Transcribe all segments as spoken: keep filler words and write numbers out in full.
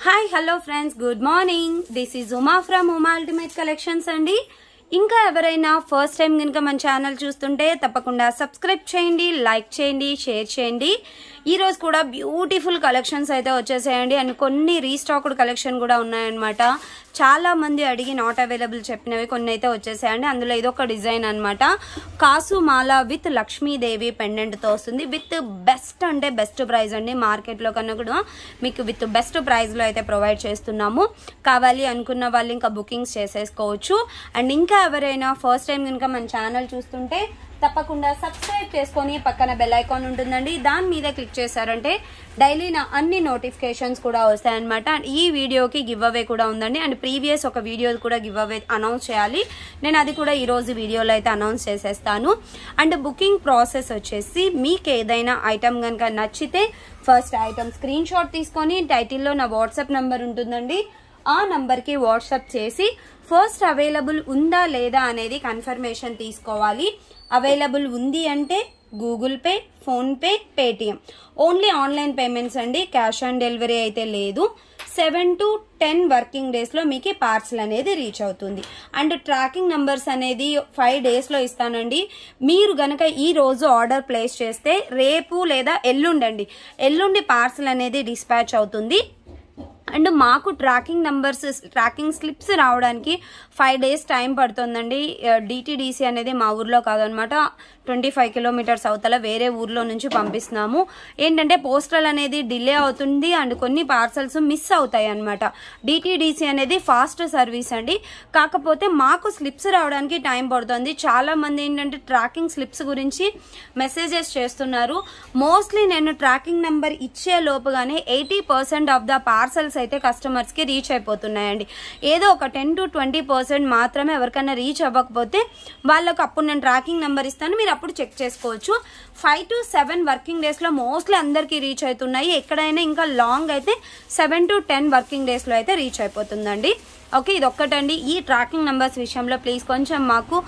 Hi hello friends, good morning. This is Uma from Uma ultimate collections అండి. ఇంకా ఎవరైనా first time కనుక మన ఛానల్ చూస్తుంటే తప్పకుండా సబ్స్క్రైబ్ చేయండి, లైక్ చేయండి, షేర్ చేయండి. ఈరోజు కూడా బ్యూటిఫుల్ కలెక్షన్స్ అయితే వచ్చేసాయండి అండ్ కొన్ని రీస్టాక్డ్ కలెక్షన్ కూడా ఉన్నాయన్నమాట. చాలా మంది అడిగి నాట్ అవైలబుల్ చెప్పినవి కొన్ని అయితే వచ్చేసాయండి. అందులో ఇదొక డిజైన్ అనమాట. కాసు మాల విత్ లక్ష్మీదేవి పెండెంట్తో వస్తుంది. విత్ బెస్ట్ అంటే బెస్ట్ ప్రైస్ అండి. మార్కెట్లో కన్నా కూడా మీకు విత్ బెస్ట్ ప్రైస్లో అయితే ప్రొవైడ్ చేస్తున్నాము. కావాలి అనుకున్న వాళ్ళు ఇంకా బుకింగ్స్ చేసేసుకోవచ్చు. అండ్ ఇంకా ఎవరైనా ఫస్ట్ టైం కనుక మన ఛానల్ చూస్తుంటే తప్పకుండా సబ్స్క్రైబ్ చేసుకొని పక్కన బెల్ ఐకాన్ ఉంటుందండి, దాని మీద క్లిక్ చేశారంటే డైలీ నా అన్ని నోటిఫికేషన్స్ కూడా వస్తాయన్నమాట. అండ్ ఈ వీడియోకి గివ్ అవే కూడా ఉందండి. అండ్ ప్రీవియస్ ఒక వీడియో కూడా గివ్ అవే అనౌన్స్ చేయాలి. నేను అది కూడా ఈరోజు వీడియోలో అయితే అనౌన్స్ చేసేస్తాను. అండ్ బుకింగ్ ప్రాసెస్ వచ్చేసి మీకు ఏదైనా ఐటమ్ కనుక నచ్చితే ఫస్ట్ ఐటమ్ స్క్రీన్ షాట్ తీసుకొని టైటిల్లో నా వాట్సాప్ నెంబర్ ఉంటుందండి, ఆ నంబర్కి వాట్సాప్ చేసి ఫస్ట్ అవైలబుల్ ఉందా లేదా అనేది కన్ఫర్మేషన్ తీసుకోవాలి. అవైలబుల్ ఉంది అంటే Google pay, PhonePe, Paytm only online payments అండి. క్యాష్ ఆన్ డెలివరీ అయితే లేదు. సెవెన్ టు టెన్ వర్కింగ్ డేస్లో మీకు పార్సల్ అనేది రీచ్ అవుతుంది. అండ్ ట్రాకింగ్ నంబర్స్ అనేది ఫైవ్ డేస్లో ఇస్తానండి. మీరు గనక ఈ రోజు ఆర్డర్ ప్లేస్ చేస్తే రేపు లేదా ఎల్లుండండి ఎల్లుండి పార్సల్ అనేది డిస్పాచ్ అవుతుంది. అండ్ మాకు ట్రాకింగ్ నంబర్స్ ట్రాకింగ్ స్లిప్స్ రావడానికి ఫైవ్ డేస్ టైం పడుతుందండి. డిటిడిసి అనేది మా ఊర్లో కాదనమాట, ట్వంటీ ఫైవ్ కిలోమీటర్స్ అవతల వేరే ఊర్లో నుంచి పంపిస్తున్నాము. ఏంటంటే పోస్టల్ అనేది డిలే అవుతుంది అండ్ కొన్ని పార్సల్స్ మిస్ అవుతాయి అనమాట. డిటిడిసి అనేది ఫాస్ట్ సర్వీస్ అండి, కాకపోతే మాకు స్లిప్స్ రావడానికి టైం పడుతుంది. చాలా మంది ఏంటంటే ట్రాకింగ్ స్లిప్స్ గురించి మెసేజెస్ చేస్తున్నారు. మోస్ట్లీ నేను ట్రాకింగ్ నెంబర్ ఇచ్చే లోపుగానే eighty percent of the parcels అయితే కస్టమర్స్ కి రీచ్ అయిపోతున్నాయండి. ఏదో ఒక టెన్ టు ట్వంటీ పర్సెంట్ మాత్రమే ఎవరికైనా రీచ్ అవ్వకపోతే వాళ్ళకు అప్పుడు నేను ట్రాకింగ్ నెంబర్ ఇస్తాను, మీరు అప్పుడు చెక్ చేసుకోవచ్చు. Five to seven working days లో మోస్ట్లీ అందరికీ రీచ్ అవుతున్నాయి. ఎక్కడైనా ఇంకా లాంగ్ అయితే seven to ten working days లో అయితే రీచ్ అయిపోతుందండి. ఓకే, ఇది ఒక్కటండి. ఈ ట్రాకింగ్ నెంబర్స్ విషయంలో ప్లీజ్ కొంచెం మాకు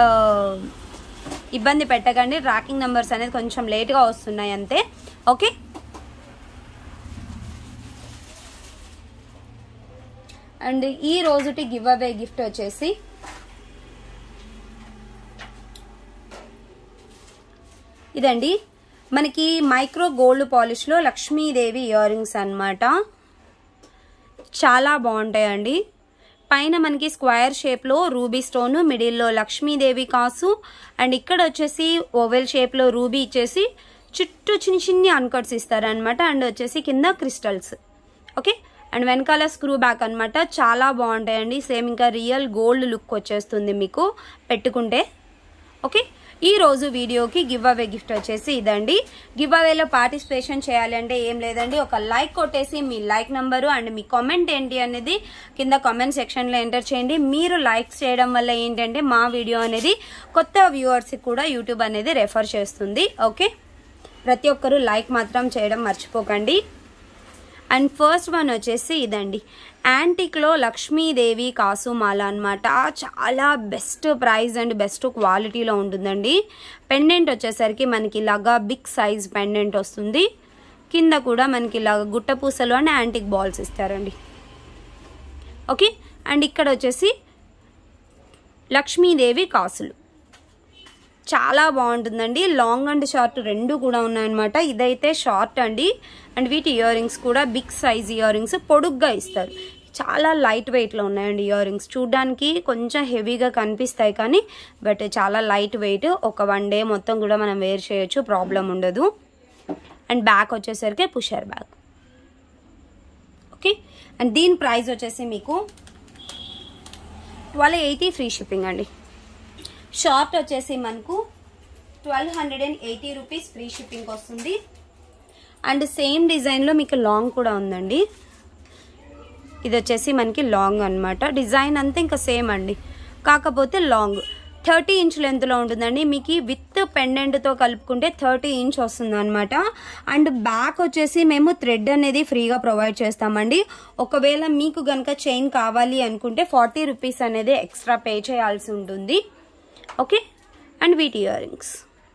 ఇబ్బంది పెట్టకండి. ట్రాకింగ్ నెంబర్స్ అనేది కొంచెం లేట్గా వస్తున్నాయి అంతే. ఓకే, అండ్ ఈ రోజుటి గివ్ అవే గిఫ్ట్ వచ్చేసి ఇదండి. మనకి మైక్రో గోల్డ్ పాలిష్ లో లక్ష్మీదేవి ఇయర్ రింగ్స్ అనమాట. చాలా బాగుంటాయండి. పైన మనకి స్క్వేర్ షేప్ లో రూబీ స్టోన్, మిడిల్ లో లక్ష్మీదేవి కాసు, అండ్ ఇక్కడ వచ్చేసి ఓవెల్ షేప్ లో రూబీ ఇచ్చేసి చుట్టూ చిన్న చిన్ని అన్కట్స్ ఇస్తారనమాట. అండ్ వచ్చేసి కింద క్రిస్టల్స్. ఓకే, అండ్ వెనకాల స్క్రూ బ్యాక్ అనమాట. చాలా బాగుంటాయండి. సేమ్ ఇంకా రియల్ గోల్డ్ లుక్ వచ్చేస్తుంది మీకు పెట్టుకుంటే. ఓకే, ఈ రోజు వీడియోకి గివ్ అవే గిఫ్ట్ వచ్చేసి ఇదండి. గివ్ అవేలో పార్టిసిపేషన్ చేయాలి అంటే ఏం లేదండి, ఒక లైక్ కొట్టేసి మీ లైక్ నంబరు అండ్ మీ కామెంట్ ఏంటి అనేది కింద కామెంట్ సెక్షన్లో ఎంటర్ చేయండి. మీరు లైక్స్ చేయడం వల్ల ఏంటంటే మా వీడియో అనేది కొత్త వ్యూవర్స్కి కూడా యూట్యూబ్ అనేది రెఫర్ చేస్తుంది. ఓకే, ప్రతి ఒక్కరూ లైక్ మాత్రం చేయడం మర్చిపోకండి. అండ్ ఫస్ట్ వన్ వచ్చేసి ఇదండి, యాంటిక్లో లక్ష్మీదేవి కాసుమాల అనమాట. చాలా బెస్ట్ ప్రైస్ అండ్ బెస్ట్ క్వాలిటీలో ఉంటుందండి. పెండెంట్ వచ్చేసరికి మనకి ఇలాగా బిగ్ సైజ్ పెండెంట్ వస్తుంది. కింద కూడా మనకి ఇలాగ గుట్ట పూసలు అండ్ యాంటిక్ బాల్స్ ఇస్తారండి. ఓకే, అండ్ ఇక్కడ వచ్చేసి లక్ష్మీదేవి కాసులు. చాలా బాగుంటుందండి. లాంగ్ అండ్ షార్ట్ రెండు కూడా ఉన్నాయన్నమాట. ఇదైతే షార్ట్ అండి. అండ్ వీటి ఇయర్ రింగ్స్ కూడా బిగ్ సైజ్ ఇయర్ రింగ్స్ పొడుగ్గా ఇస్తారు. చాలా లైట్ వెయిట్లో ఉన్నాయండి ఇయర్ రింగ్స్. చూడడానికి కొంచెం హెవీగా కనిపిస్తాయి కానీ బట్ చాలా లైట్ వెయిట్. ఒక వన్ డే మొత్తం కూడా మనం వేర్ చేయొచ్చు, ప్రాబ్లం ఉండదు. అండ్ బ్యాక్ వచ్చేసరికి పుషర్ బ్యాక్. ఓకే, అండ్ దీని ప్రైస్ వచ్చేసి మీకు ట్వెల్వ్ ఎయిటీ ఫ్రీ షిప్పింగ్ అండి. షార్ట్ వచ్చేసి మనకు twelve hundred and eighty rupees free shipping వస్తుంది. అండ్ సేమ్ డిజైన్లో మీకు లాంగ్ కూడా ఉందండి. ఇది వచ్చేసి మనకి లాంగ్ అనమాట. డిజైన్ అంతా ఇంకా సేమ్ అండి, కాకపోతే లాంగ్ థర్టీ ఇంచ్ లెంత్లో ఉంటుందండి. మీకు విత్ పెండెంట్తో కలుపుకుంటే థర్టీ ఇంచ్ వస్తుంది అనమాట. అండ్ బ్యాక్ వచ్చేసి మేము థ్రెడ్ అనేది ఫ్రీగా ప్రొవైడ్ చేస్తామండి. ఒకవేళ మీకు కనుక చైన్ కావాలి అనుకుంటే ఫార్టీ రూపీస్ అనేది ఎక్స్ట్రా పే చేయాల్సి ఉంటుంది. ఓకే, అండ్ వీటి ఇయర్ రింగ్స్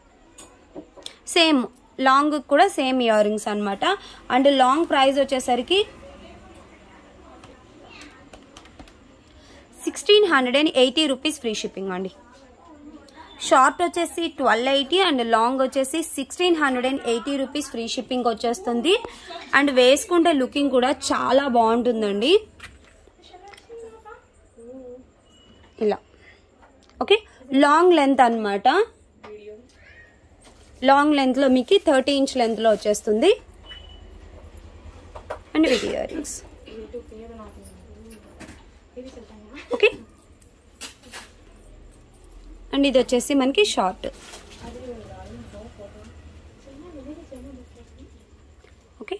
సేమ్ లాంగ్ కూడా సేమ్ ఇయర్ రింగ్స్ అనమాట. అండ్ లాంగ్ ప్రైస్ వచ్చేసరికి sixteen hundred and eighty rupees free shipping అండి. షార్ట్ వచ్చేసి ట్వెల్వ్ ఎయిటీ అండ్ లాంగ్ వచ్చేసి sixteen hundred and eighty rupees free shipping వచ్చేస్తుంది. And వేసుకుంటే looking కూడా చాలా బాగుంటుందండి. ఇలా ఓకే, లాంగ్ లెంత్ అనమాట. లాంగ్ లెంత్ లో మీకు థర్టీ ఇంచ్ లెంత్ లో వచ్చేస్తుంది. And with ear rings. Okay, and ఇది వచ్చేసి మనకి షార్ట్. ఓకే,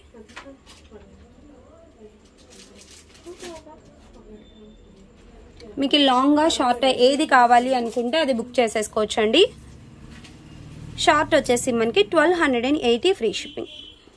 మీకు లాంగ్గా షార్ట్ ఏది కావాలి అనుకుంటే అది బుక్ చేసేసుకోవచ్చు అండి. షార్ట్ వచ్చేసి మనకి twelve hundred and eighty free shipping.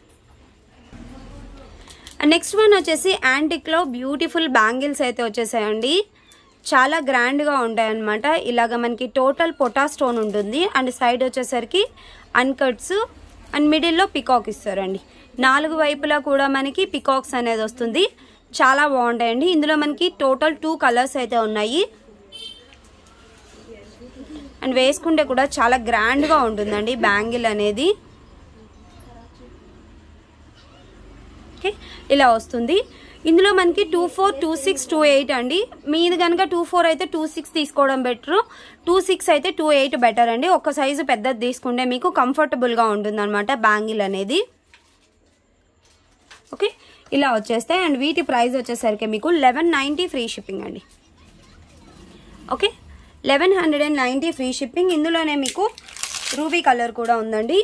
And next one వచ్చేసి యాంటిక్లో బ్యూటిఫుల్ బ్యాంగిల్స్ అయితే వచ్చేసాయండి. చాలా గ్రాండ్గా ఉంటాయి అన్నమాట. ఇలాగ మనకి టోటల్ పొటా స్టోన్ ఉంటుంది అండ్ సైడ్ వచ్చేసరికి అన్కట్స్ అండ్ మిడిల్లో పికాక్ ఇస్తారండి. నాలుగు వైపులా కూడా మనకి పికాక్స్ అనేది వస్తుంది. చాలా బాగుంటాయండి. ఇందులో మనకి టోటల్ టూ కలర్స్ అయితే ఉన్నాయి. అండ్ వేసుకుంటే కూడా చాలా గ్రాండ్గా ఉంటుందండి బ్యాంగిల్ అనేది. ఓకే, ఇలా వస్తుంది. ఇందులో మనకి two four two six two eight అండి. మీది కనుక టూ ఫోర్ అయితే టూ సిక్స్ తీసుకోవడం బెటర్, టూ సిక్స్ అయితే టూ ఎయిట్ బెటర్ అండి. ఒక సైజు పెద్దది తీసుకుంటే మీకు కంఫర్టబుల్గా ఉంటుంది అనమాట బ్యాంగిల్ అనేది. ఓకే, ఇలా వచ్చేస్తాయి. అండ్ వీటి ప్రైస్ వచ్చేసరికి మీకు లెవెన్ నైంటీ ఫ్రీ షిప్పింగ్ అండి. Okay, eleven hundred and ninety free shipping. ఇందులోనే మీకు రూబీ కలర్ కూడా ఉందండి.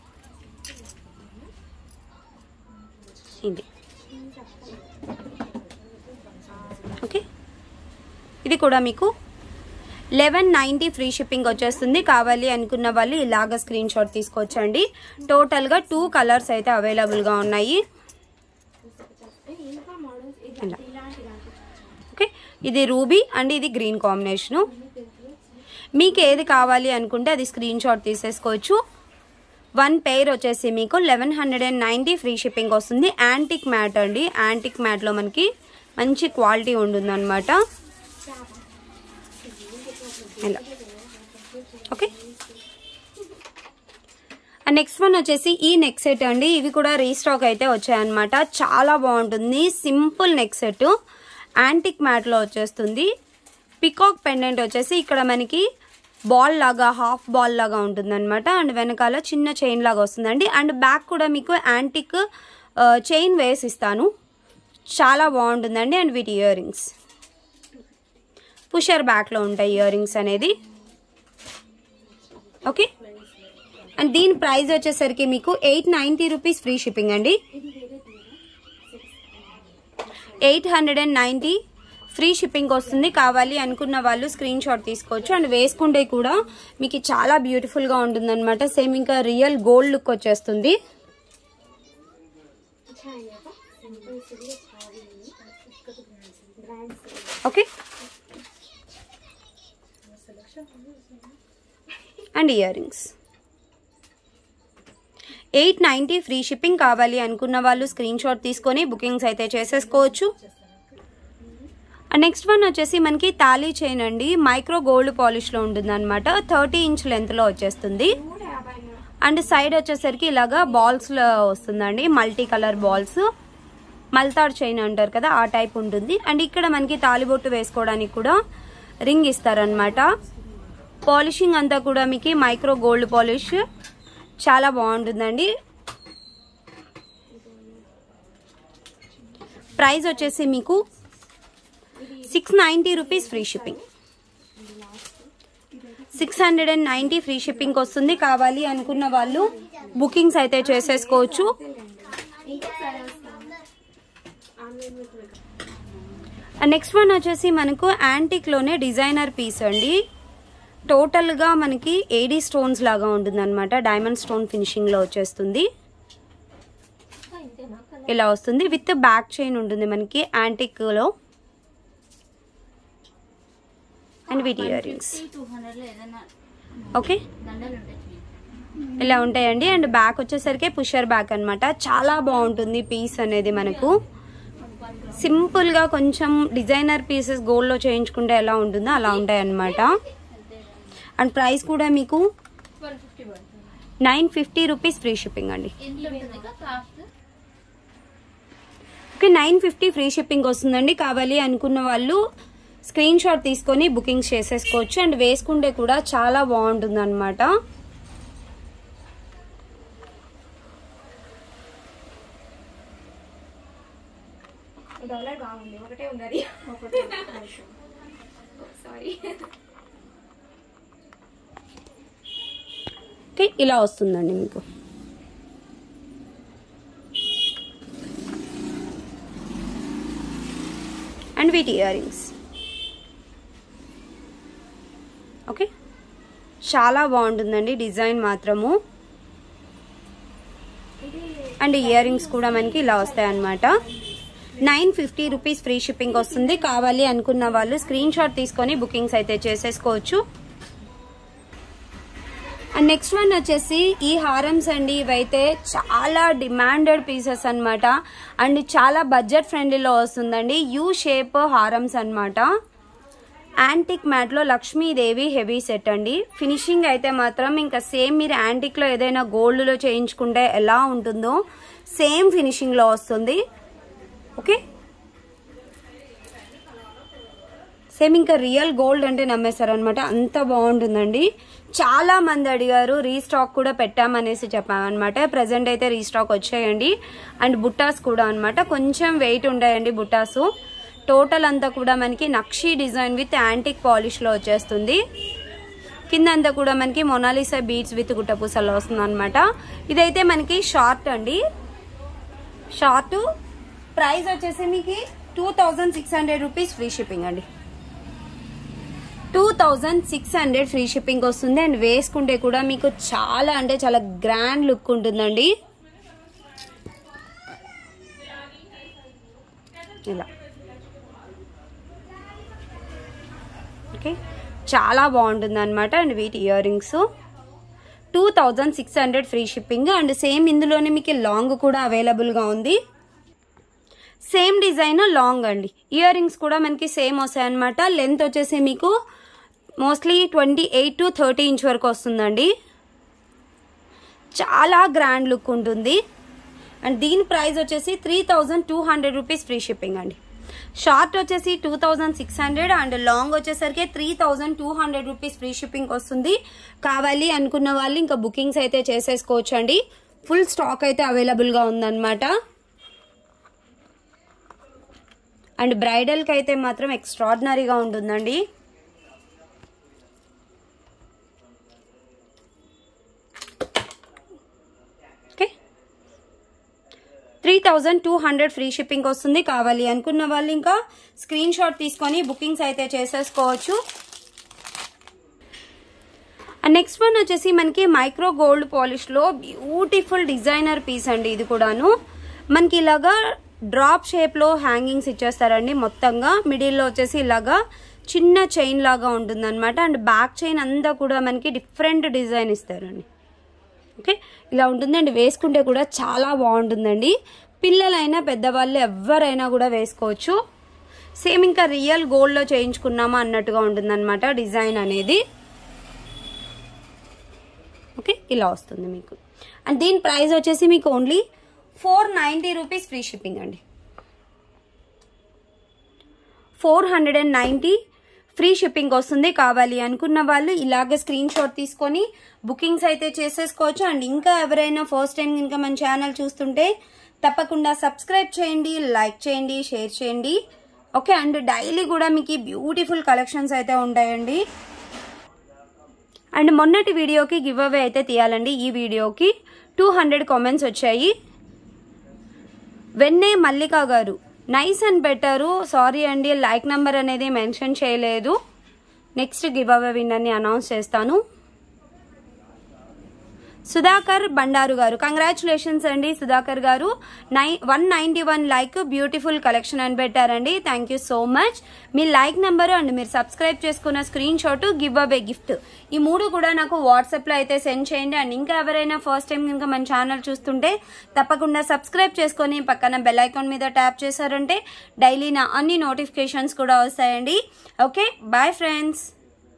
ఇది ఓకే, ఇది కూడా మీకు లెవెన్ నైంటీ ఫ్రీ షిప్పింగ్ వచ్చేస్తుంది. కావాలి అనుకున్న వాళ్ళు ఇలాగ స్క్రీన్ షాట్ తీసుకోవచ్చండి. టోటల్గా టూ కలర్స్ అయితే అవైలబుల్గా ఉన్నాయి. ఓకే, ఇది రూబీ అండ్ ఇది గ్రీన్ కాంబినేషను. మీకు ఏది కావాలి అనుకుంటే అది స్క్రీన్ షాట్ తీసేసుకోవచ్చు. వన్ పెయిర్ వచ్చేసి మీకు eleven hundred and ninety free shipping వస్తుంది. యాంటిక్ మ్యాట్ అండి. యాంటిక్ మ్యాట్లో మనకి మంచి క్వాలిటీ ఉంటుంది అనమాట. ఇలా ఓకే, అండ్ నెక్స్ట్ వన్ వచ్చేసి ఈ నెక్ సెట్ అండి. ఇవి కూడా రీస్టాక్ అయితే వచ్చాయన్నమాట. చాలా బాగుంటుంది. సింపుల్ నెక్ సెట్ యాంటిక్ మ్యాట్లో వచ్చేస్తుంది. పికాక్ పెండెంట్ వచ్చేసి ఇక్కడ మనకి బాల్ లాగా హాఫ్ బాల్ లాగా ఉంటుంది అనమాట. అండ్ వెనకాల చిన్న చైన్ లాగా వస్తుందండి. అండ్ బ్యాక్ కూడా మీకు యాంటిక్ చైన్ వేసి ఇస్తాను. చాలా బాగుంటుందండి. అండ్ వీటి ఇయర్ రింగ్స్ పుషర్ బ్యాక్లో ఉంటాయి ఇయర్ రింగ్స్ అనేది. ఓకే, అండ్ దీని ప్రైస్ వచ్చేసరికి మీకు eight ninety rupees free shipping అండి. Eight hundred and ninety free shipping వస్తుంది. కావాలి అనుకున్న వాళ్ళు స్క్రీన్ షాట్ తీసుకోవచ్చు. అండ్ వేసుకుంటే కూడా మీకు చాలా బ్యూటిఫుల్గా ఉంటుంది అనమాట. సేమ్ ఇంకా రియల్ గోల్డ్ లుక్ వచ్చేస్తుంది. Okay, and ear rings eight ninety free shipping. కావాలి అనుకున్న వాళ్ళు స్క్రీన్ షాట్ తీసుకొని బుకింగ్స్ అయితే చేసేసుకోవచ్చు. అండ్ నెక్స్ట్ వన్ వచ్చేసి మనకి తాళీ చైన్ అండి. మైక్రో గోల్డ్ పాలిష్లో ఉంటుంది అనమాట. థర్టీ ఇంచ్ లెంత్లో వచ్చేస్తుంది. అండ్ సైడ్ వచ్చేసరికి ఇలాగా బాల్స్లో వస్తుందండి. మల్టీ కలర్ బాల్స్, మల్తాడ్ చైన్ అంటారు కదా ఆ టైప్ ఉంటుంది. అండ్ ఇక్కడ మనకి తాలిబొట్టు వేసుకోవడానికి కూడా రింగ్ ఇస్తారనమాట. పాలిషింగ్ అంతా కూడా మీకు మైక్రో గోల్డ్ పాలిష్ చాలా బాగుంటుందండి. ప్రైస్ వచ్చేసి మీకు six ninety rupees free shipping. Six hundred and ninety free shipping వస్తుంది. కావాలి అనుకున్న వాళ్ళు బుకింగ్స్ అయితే చేసేసుకోవచ్చు. నెక్స్ట్ వన్ వచ్చేసి మనకు యాంటిక్లోనే డిజైనర్ పీస్ అండి. టోటల్గా మనకి ఏడీ స్టోన్స్ లాగా ఉంటుంది అనమాట. డైమండ్ స్టోన్ ఫినిషింగ్లో వచ్చేస్తుంది. ఇలా వస్తుంది. విత్ బ్యాక్ చైన్ ఉంటుంది మనకి యాంటిక్లో. అండ్ వీటి ఇయర్ రింగ్స్ ఓకే ఇలా ఉంటాయండి. అండ్ బ్యాక్ వచ్చేసరికి పుషర్ బ్యాక్ అనమాట. చాలా బాగుంటుంది పీస్ అనేది మనకు. సింపుల్గా కొంచెం డిజైనర్ పీసెస్ గోల్డ్లో చేయించుకుంటే ఎలా ఉంటుందో అలా ఉంటాయి అన్నమాట. అండ్ ప్రైస్ కూడా మీకు nine fifty rupees free shipping అండి. Okay, nine fifty free shipping వస్తుందండి. కావాలి అనుకున్న వాళ్ళు స్క్రీన్ షాట్ తీసుకొని బుకింగ్స్ చేసేసుకోవచ్చు. అండ్ వేసుకుంటే కూడా చాలా బాగుంటుంది అనమాట. ఓకే, ఇలా వస్తుందండి మీకు. అండ్ వీటి ఇయర్ రింగ్స్ ఓకే, చాలా బాగుంటుందండి డిజైన్ మాత్రము. అండ్ ఇయర్ రింగ్స్ కూడా మనకి ఇలా వస్తాయి అన్నమాట. Nine fifty rupees free shipping వస్తుంది. కావాలి అనుకున్న వాళ్ళు స్క్రీన్ షాట్ తీసుకొని బుకింగ్స్ అయితే చేసేసుకోవచ్చు. అండ్ నెక్స్ట్ వన్ వచ్చేసి ఈ హారమ్స్ అండి. ఇవైతే చాలా డిమాండెడ్ పీసెస్ అన్నమాట. అండ్ చాలా బడ్జెట్ ఫ్రెండ్లీలో వస్తుందండి. యూ షేప్ హారమ్స్ అన్నమాట. యాంటిక్ మ్యాట్లో లక్ష్మీదేవి హెవీ సెట్ అండి. ఫినిషింగ్ అయితే మాత్రం ఇంకా సేమ్ మీరు యాంటిక్లో ఏదైనా గోల్డ్లో చేయించుకుంటే ఎలా ఉంటుందో సేమ్ ఫినిషింగ్లో వస్తుంది. ఓకే, సేమ్ ఇంకా రియల్ గోల్డ్ అంటే నమ్మేస్తారనమాట, అంత బాగుంటుందండి. చాలా మంది అడిగారు, రీస్టాక్ కూడా పెట్టామనేసి చెప్పామన్నమాట. ప్రజెంట్ అయితే రీస్టాక్ వచ్చాయండి. అండ్ బుట్టాస్ కూడా అనమాట, కొంచెం వెయిట్ ఉంటాయండి బుట్టాసు. టోటల్ అంతా కూడా మనకి నక్షీ డిజైన్ విత్ యాంటిక్ పాలిష్లో వచ్చేస్తుంది. కింద అంతా కూడా మనకి మొనాలిసా బీడ్స్ విత్ గుట్టపూసల్లో వస్తుంది అనమాట. ఇదైతే మనకి షార్ట్ అండి. షార్ట్ ప్రైస్ వచ్చేసి మీకు two thousand six hundred rupees free shipping అండి. Two thousand six hundred free shipping వస్తుంది. అండ్ వేసుకుంటే కూడా మీకు చాలా అంటే చాలా గ్రాండ్ లుక్ ఉంటుందండి. ఇలా ఓకే, చాలా బాగుంటుంది అనమాట. అండ్ వీటి year rings two thousand six hundred free shipping. And same ఇందులోనే మీకు లాంగ్ కూడా అవైలబుల్గా ఉంది. సేమ్ డిజైన్ లాంగ్ అండి. ఇయర్ రింగ్స్ కూడా మనకి సేమ్ వస్తాయి అనమాట. లెంత్ వచ్చేసి మీకు mostly twenty eight to thirty inch వరకు వస్తుందండి. చాలా గ్రాండ్ లుక్ ఉంటుంది. అండ్ దీని ప్రైస్ వచ్చేసి three thousand two hundred rupees free shipping అండి. షార్ట్ వచ్చేసి two thousand six hundred and long వచ్చేసరికి three thousand two hundred rupees free shipping వస్తుంది. కావాలి అనుకున్న వాళ్ళు ఇంకా బుకింగ్స్ అయితే చేసేసుకోవచ్చు అండి. ఫుల్ స్టాక్ అయితే అవైలబుల్గా ఉందన్నమాట. అండ్ బ్రైడల్కి అయితే మాత్రం ఎక్స్ట్రాడినరీగా ఉంటుందండి. Okay, three thousand two hundred free shipping వస్తుంది. కావాలి అనుకున్న వాళ్ళు ఇంకా స్క్రీన్ షాట్ తీసుకొని బుకింగ్స్ అయితే చేసేసుకోవచ్చు. అండ్ నెక్స్ట్ వన్ వచ్చేసి మనకి మైక్రో గోల్డ్ పాలిష్లో బ్యూటిఫుల్ డిజైనర్ పీస్ అండి. ఇది కూడాను మనకి ఇలాగా డ్రాప్ షేప్లో హ్యాంగింగ్స్ ఇచ్చేస్తారండి. మొత్తంగా మిడిల్లో వచ్చేసి ఇలాగా చిన్న చైన్ లాగా ఉంటుంది అనమాట. అండ్ బ్యాక్ చైన్ అంతా కూడా మనకి డిఫరెంట్ డిజైన్ ఇస్తారండి. ఓకే, ఇలా ఉంటుంది. అండ్ వేసుకుంటే కూడా చాలా బాగుంటుందండి. పిల్లలైనా పెద్దవాళ్ళు ఎవరైనా కూడా వేసుకోవచ్చు. సేమ్ ఇంకా రియల్ గోల్డ్లో చేయించుకున్నామా అన్నట్టుగా ఉంటుందన్నమాట డిజైన్ అనేది. ఓకే, ఇలా వస్తుంది మీకు. అండ్ దీని ప్రైస్ వచ్చేసి మీకు only four ninety rupees free shipping అండి. Four hundred and ninety free shipping వస్తుంది. కావాలి అనుకున్న వాళ్ళు ఇలాగే స్క్రీన్ షాట్ తీసుకొని బుకింగ్స్ అయితే చేసేసుకోవచ్చు. అండ్ ఇంకా ఎవరైనా ఫస్ట్ టైం ఇంకా మన ఛానల్ చూస్తుంటే తప్పకుండా సబ్స్క్రైబ్ చేయండి, లైక్ చేయండి, షేర్ చేయండి. ఓకే, అండ్ డైలీ కూడా మీకు బ్యూటిఫుల్ కలెక్షన్స్ అయితే ఉంటాయండి. అండ్ మొన్నటి వీడియోకి గివ్ అవే అయితే తీయాలండి. ఈ వీడియోకి టూ హండ్రెడ్ కామెంట్స్ వచ్చాయి. వెన్నే మల్లిక గారు నైస్ అని పెట్టారు. సారీ అండి, లైక్ నెంబర్ అనేది మెన్షన్ చేయలేదు. నెక్స్ట్ గివ్ అవే విన్నర్ని అనౌన్స్ చేస్తాను. సుధాకర్ బండారు గారు, కంగ్రాచులేషన్స్ అండి Sudhakar garu. Nine one ninety one like beautiful collection అని పెట్టారండి. Thank you so much. మీ లైక్ నెంబర్ అండ్ మీరు సబ్స్క్రైబ్ చేసుకున్న screen shot, give away gift, ఈ మూడు కూడా నాకు వాట్సాప్ లో అయితే సెండ్ చేయండి. అండ్ ఇంకా ఎవరైనా ఫస్ట్ టైం కనుక మన ఛానల్ చూస్తుంటే తప్పకుండా సబ్స్క్రైబ్ చేసుకొని పక్కన బెల్ ఐకాన్ మీద ట్యాప్ చేశారంటే డైలీ నా అన్ని నోటిఫికేషన్స్ కూడా వస్తాయండి. Okay, bye friends.